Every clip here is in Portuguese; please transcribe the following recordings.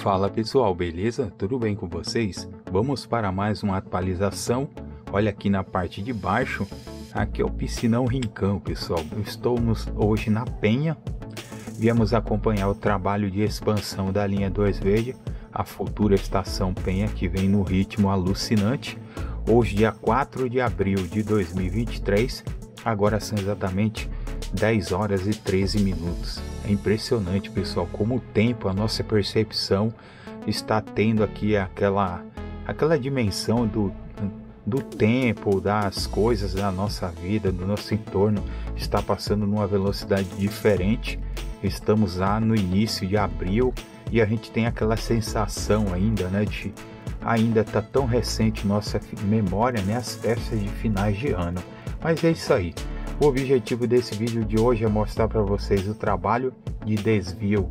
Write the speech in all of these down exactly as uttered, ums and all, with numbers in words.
Fala pessoal, beleza? Tudo bem com vocês? Vamos para mais uma atualização. Olha aqui na parte de baixo, aqui é o piscinão Rincão, pessoal. Estamos hoje na Penha. Viemos acompanhar o trabalho de expansão da linha dois Verde, a futura estação Penha, que vem no ritmo alucinante. Hoje, dia quatro de abril de dois mil e vinte e três, agora são exatamente dez horas e treze minutos. É impressionante, pessoal, como o tempo, a nossa percepção está tendo aqui aquela, aquela dimensão do, do tempo, das coisas da nossa vida, do nosso entorno, está passando numa velocidade diferente. Estamos lá no início de abril e a gente tem aquela sensação ainda, né, de ainda está tão recente nossa memória, né, as festas de finais de ano. Mas é isso aí. O objetivo desse vídeo de hoje é mostrar para vocês o trabalho de desvio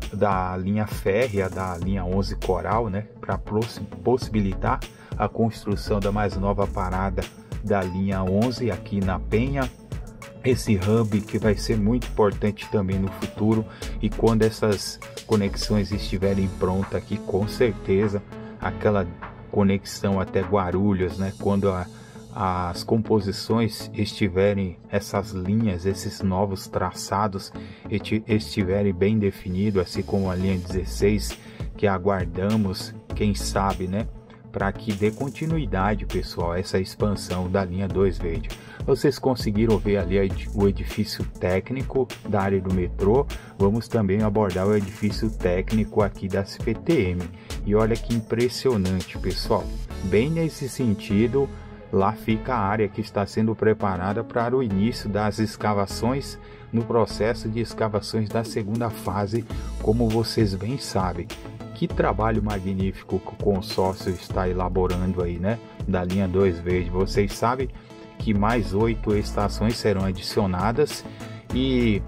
da linha férrea, da linha onze Coral, né, para possibilitar a construção da mais nova parada da linha onze aqui na Penha. Esse hub que vai ser muito importante também no futuro, e quando essas conexões estiverem prontas aqui, com certeza aquela conexão até Guarulhos, né, quando a as composições estiverem, essas linhas, esses novos traçados estiverem bem definidos, assim como a linha dezesseis, que aguardamos, quem sabe, né, para que dê continuidade, pessoal, a essa expansão da linha dois Verde. Vocês conseguiram ver ali o edifício técnico da área do metrô. Vamos também abordar o edifício técnico aqui da C P T M. E olha que impressionante, pessoal, bem nesse sentido. Lá fica a área que está sendo preparada para o início das escavações, no processo de escavações da segunda fase, como vocês bem sabem. Que trabalho magnífico que o consórcio está elaborando aí, né, da linha dois Verde. Vocês sabem que mais oito estações serão adicionadas, e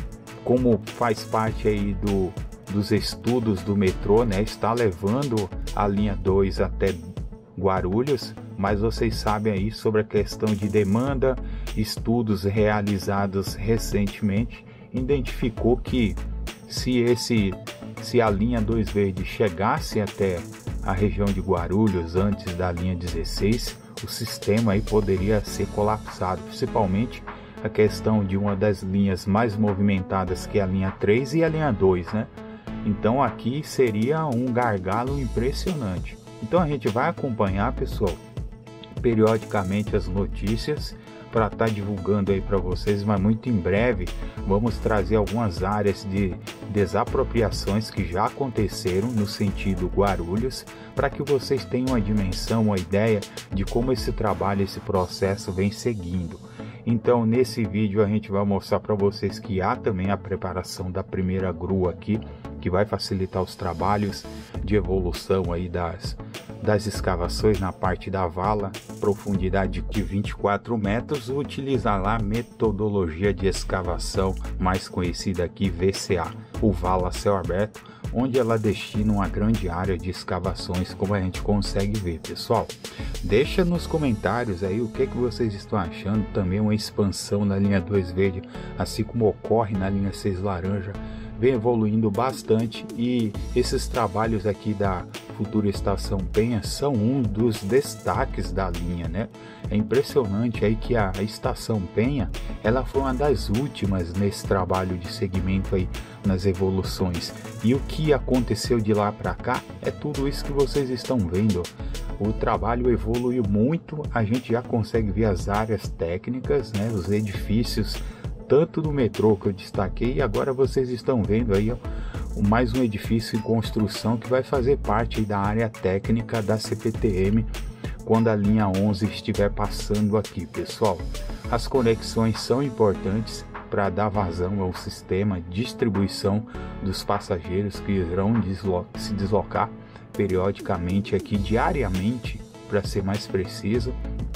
como faz parte aí do, dos estudos do metrô, né, está levando a linha dois até Guarulhos. Mas vocês sabem aí sobre a questão de demanda, estudos realizados recentemente identificou que se, esse, se a linha dois Verde chegasse até a região de Guarulhos antes da linha dezesseis, o sistema aí poderia ser colapsado, principalmente a questão de uma das linhas mais movimentadas, que é a linha três e a linha dois, né? Então aqui seria um gargalo impressionante. Então a gente vai acompanhar, pessoal, periodicamente as notícias para estar tá divulgando aí para vocês, mas muito em breve vamos trazer algumas áreas de desapropriações que já aconteceram no sentido Guarulhos, para que vocês tenham uma dimensão, uma ideia de como esse trabalho, esse processo vem seguindo. Então nesse vídeo a gente vai mostrar para vocês que há também a preparação da primeira grua aqui, que vai facilitar os trabalhos de evolução aí das das escavações na parte da vala, profundidade de vinte e quatro metros, utilizar lá a metodologia de escavação mais conhecida aqui, V C A, o vala a céu aberto, onde ela destina uma grande área de escavações, como a gente consegue ver, pessoal. Deixa nos comentários aí o que, que vocês estão achando, também uma expansão na linha dois Verde, assim como ocorre na linha seis Laranja, vem evoluindo bastante, e esses trabalhos aqui da futura estação Penha são um dos destaques da linha, né? É impressionante aí que a, a estação Penha, ela foi uma das últimas nesse trabalho de segmento aí, nas evoluções, e o que aconteceu de lá para cá é tudo isso que vocês estão vendo. O trabalho evoluiu muito, a gente já consegue ver as áreas técnicas, né, os edifícios tanto do metrô que eu destaquei, e agora vocês estão vendo aí, ó, mais um edifício em construção que vai fazer parte aí da área técnica da C P T M quando a linha onze estiver passando aqui, pessoal. As conexões são importantes para dar vazão ao sistema de distribuição dos passageiros que irão deslo- se deslocar periodicamente aqui, diariamente, para ser mais preciso.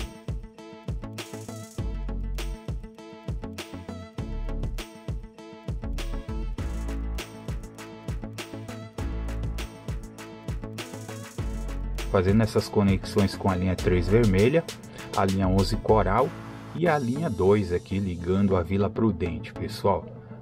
Fazendo essas conexões com a linha três vermelha, a linha onze Coral e a linha dois aqui ligando a Vila Prudente, pessoal.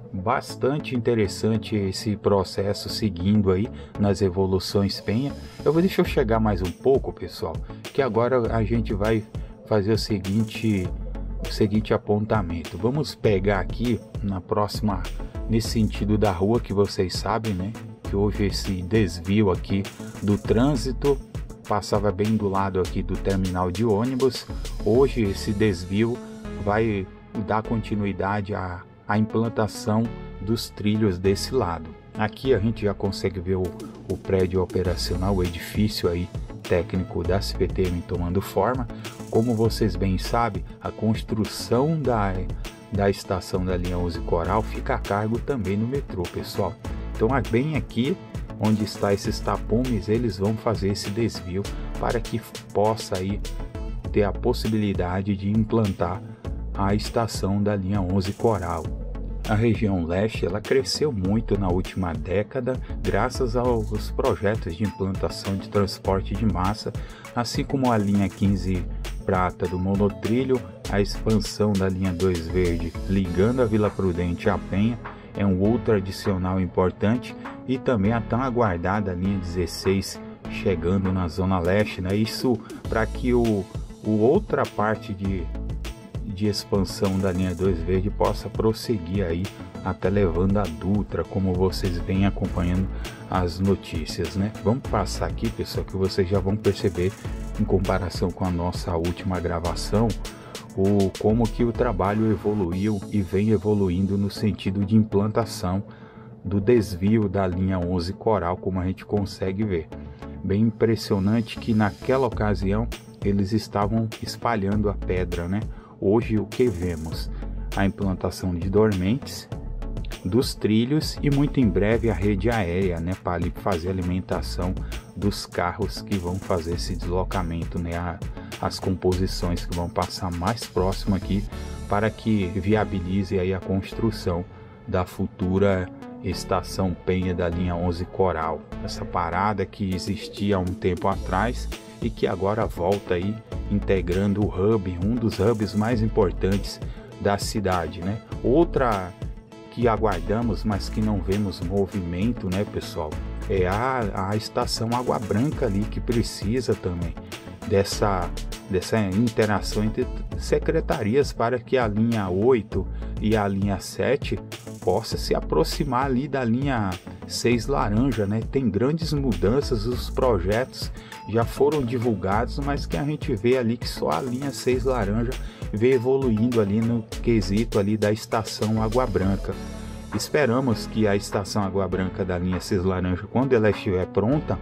bastante interessante esse processo seguindo aí nas evoluções Penha. Eu vou deixar eu chegar mais um pouco, pessoal, que agora a gente vai fazer o seguinte o seguinte apontamento. Vamos pegar aqui na próxima, nesse sentido da rua, que vocês sabem, né, que hoje esse desvio aqui do trânsito passava bem do lado aqui do terminal de ônibus. Hoje esse desvio vai dar continuidade à, à implantação dos trilhos desse lado. Aqui a gente já consegue ver o, o prédio operacional, o edifício aí técnico da C P T M tomando forma. Como vocês bem sabem, a construção da, da estação da linha onze Coral fica a cargo também no metrô, pessoal. Então, bem aqui onde está esses tapumes, eles vão fazer esse desvio para que possa aí ter a possibilidade de implantar a estação da linha onze Coral. A região leste ela cresceu muito na última década graças aos projetos de implantação de transporte de massa, assim como a linha quinze prata do monotrilho, a expansão da linha dois verde ligando a Vila Prudente à Penha é um outro adicional importante, e também a tão aguardada linha dezesseis chegando na zona leste, né? Isso para que o, o outra parte de de expansão da linha dois verde possa prosseguir aí até levando a Dutra, como vocês vêm acompanhando as notícias, né? Vamos passar aqui, pessoal, que vocês já vão perceber em comparação com a nossa última gravação o como que o trabalho evoluiu e vem evoluindo no sentido de implantação do desvio da linha onze Coral, como a gente consegue ver. Bem impressionante que naquela ocasião eles estavam espalhando a pedra, né? Hoje o que vemos? A implantação de dormentes, dos trilhos e muito em breve a rede aérea, né, para fazer a alimentação dos carros que vão fazer esse deslocamento, né, a, as composições que vão passar mais próximo aqui para que viabilize aí a construção da futura estação Penha da linha onze Coral. Essa parada que existia há um tempo atrás e que agora volta aí integrando o hub, um dos hubs mais importantes da cidade, né? Outra que aguardamos, mas que não vemos movimento, né, pessoal, é a, a estação Água Branca ali, que precisa também dessa, dessa interação entre secretarias para que a linha oito e a linha sete possa se aproximar ali da linha seis laranja, né? Tem grandes mudanças, os projetos já foram divulgados, mas que a gente vê ali que só a linha seis laranja vem evoluindo ali no quesito ali da estação Água Branca. Esperamos que a estação Água Branca da linha seis laranja, quando ela estiver pronta,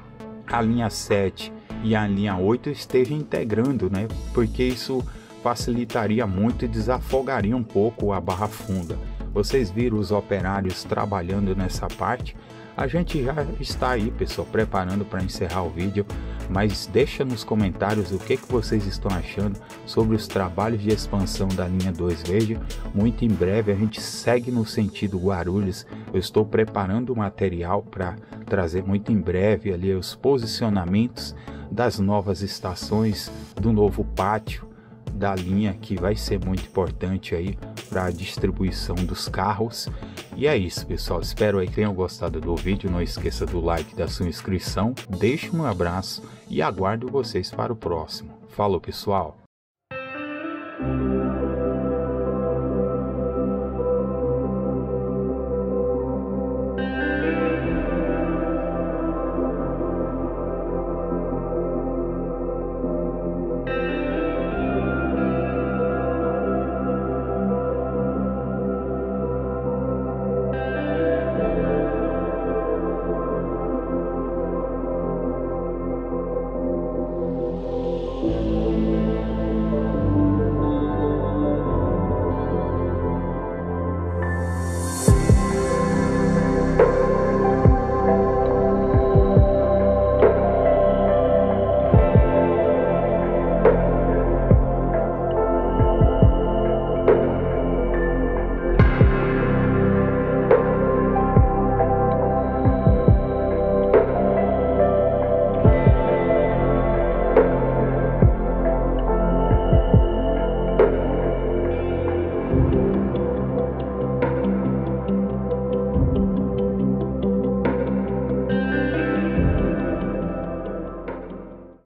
a linha sete e a linha oito estejam integrando, né? Porque isso facilitaria muito e desafogaria um pouco a Barra Funda. Vocês viram os operários trabalhando nessa parte. A gente já está aí, pessoal, preparando para encerrar o vídeo, mas deixa nos comentários o que, que vocês estão achando sobre os trabalhos de expansão da linha dois verde. Muito em breve a gente segue no sentido Guarulhos. Eu estou preparando o material para trazer muito em breve ali os posicionamentos das novas estações, do novo pátio da linha, que vai ser muito importante aí para a distribuição dos carros. E é isso, pessoal, espero aí que tenham gostado do vídeo. Não esqueça do like, da sua inscrição, deixe um abraço e aguardo vocês para o próximo. Falou, pessoal!